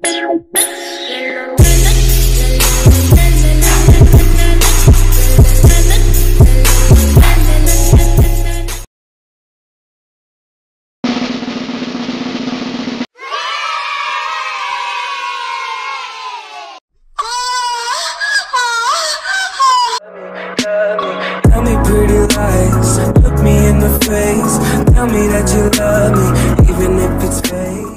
Tell me pretty lies, look me in the face. Tell me that you love me, even if it's fake.